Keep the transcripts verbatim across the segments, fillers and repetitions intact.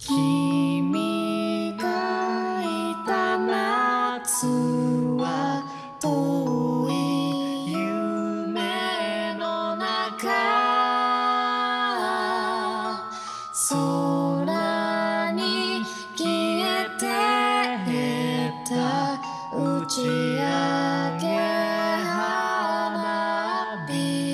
君がいた夏は遠い夢の中、空に消えてた打ち上げ花火。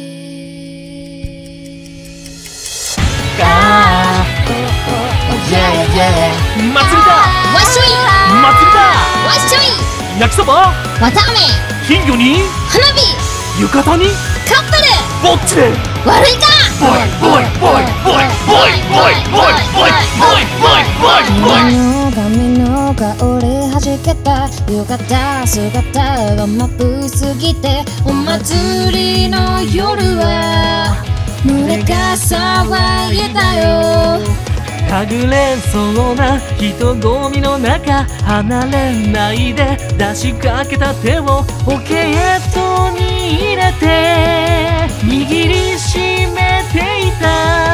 祭りだわっしょい祭りだわっしょい焼きそばわたあめ金魚に花火浴衣にカップルぼっちで悪いかボイボイボイボイボイボイボイボイボイボイボイの髪の香りはじけた浴衣姿がまぶすぎて、お祭りの夜は群れが騒いでたよ。 はぐれそうな人混みの中、離れないで出しかけた手をポケットに入れて握りしめていた。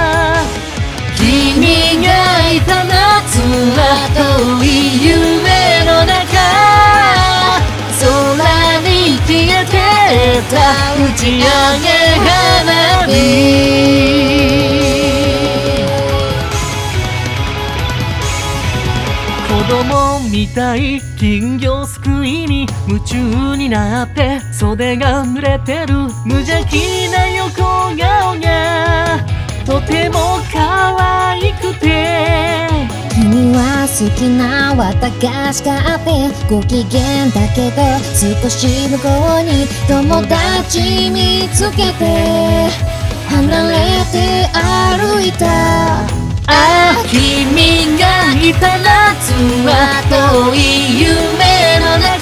君がいた夏は遠い夢の中、空に消えてた打ち上げ花火。子供みたい金魚すくいに夢中になって袖が濡れてる無邪気な横顔がとても可愛くて、 君は好きな綿菓子があってご機嫌だけど、少し向こうに友達見つけて離れて歩いた。 ああ君がいた夏は遠い夢の中、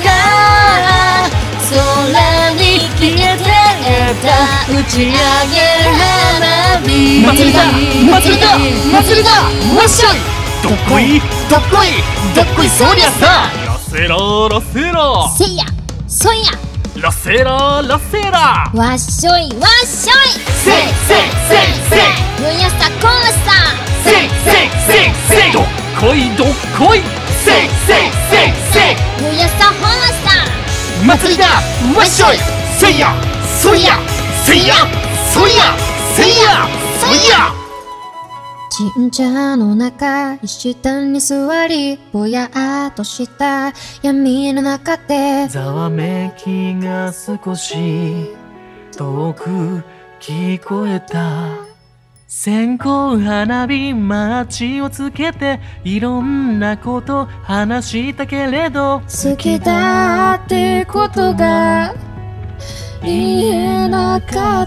空に消えてた打ち上げ花火。祭りだ祭りだ祭りだわっしょいどっこいどっこいどっこいそりゃさ、ラセララセラせいやそいやラセララセラわっしょいわっしょいせいせいせいせいむやさこらさせいせいせいせいどっこいどっこいせいせいせいせいむやさほらさ祭りだわっしょいせいやそいやせいやそいやせいやそいや。 神社の中石段に座りぼやっとした闇の中でざわめきが少し遠く聞こえた。線香花火街をつけていろんなこと話したけれど、 好きだってことが言えなかった。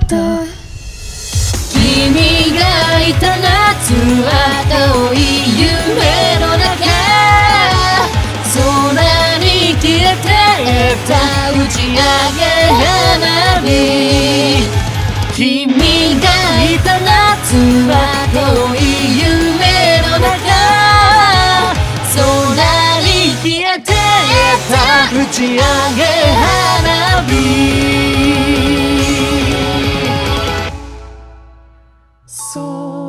君がいた夏は遠い夢の中、空に消えてた打ち上げ花火。君がいた夏は遠い夢の中、空に消えてた打ち上げ花火。そう